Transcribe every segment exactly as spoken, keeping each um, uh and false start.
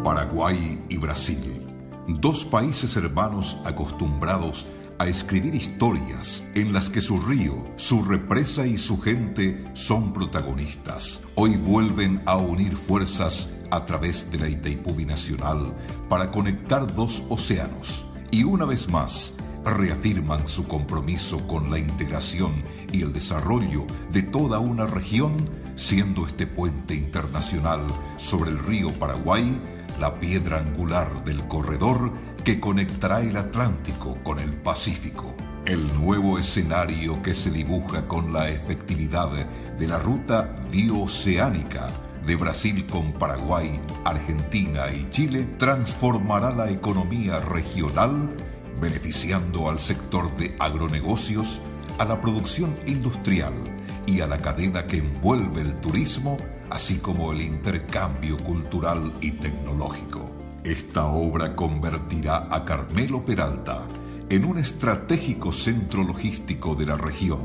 Paraguay y Brasil, dos países hermanos acostumbrados a escribir historias en las que su río, su represa y su gente son protagonistas. Hoy vuelven a unir fuerzas a través de la Itaipú Binacional para conectar dos océanos y una vez más reafirman su compromiso con la integración y el desarrollo de toda una región, siendo este puente internacional sobre el río Paraguay la piedra angular del corredor que conectará el Atlántico con el Pacífico. El nuevo escenario que se dibuja con la efectividad de la ruta bioceánica de Brasil con Paraguay, Argentina y Chile transformará la economía regional, beneficiando al sector de agronegocios, a la producción industrial y a la cadena que envuelve el turismo, así como el intercambio cultural y tecnológico. Esta obra convertirá a Carmelo Peralta en un estratégico centro logístico de la región,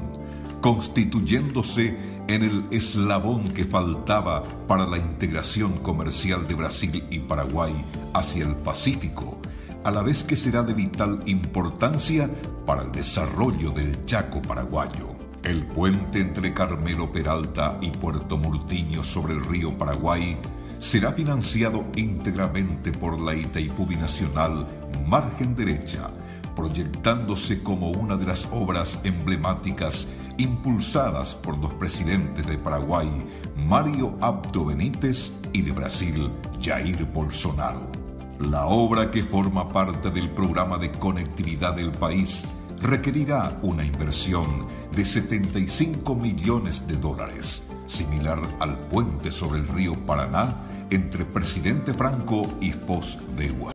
constituyéndose en el eslabón que faltaba para la integración comercial de Brasil y Paraguay hacia el Pacífico, a la vez que será de vital importancia para el desarrollo del Chaco paraguayo. El puente entre Carmelo Peralta y Puerto Murtiño sobre el río Paraguay será financiado íntegramente por la Itaipú Binacional Margen Derecha, proyectándose como una de las obras emblemáticas impulsadas por los presidentes de Paraguay, Mário Abdo Benítez, y de Brasil, Jair Bolsonaro. La obra, que forma parte del programa de conectividad del país, requerirá una inversión de setenta y cinco millones de dólares, similar al puente sobre el río Paraná entre Presidente Franco y Foz de Iguazú.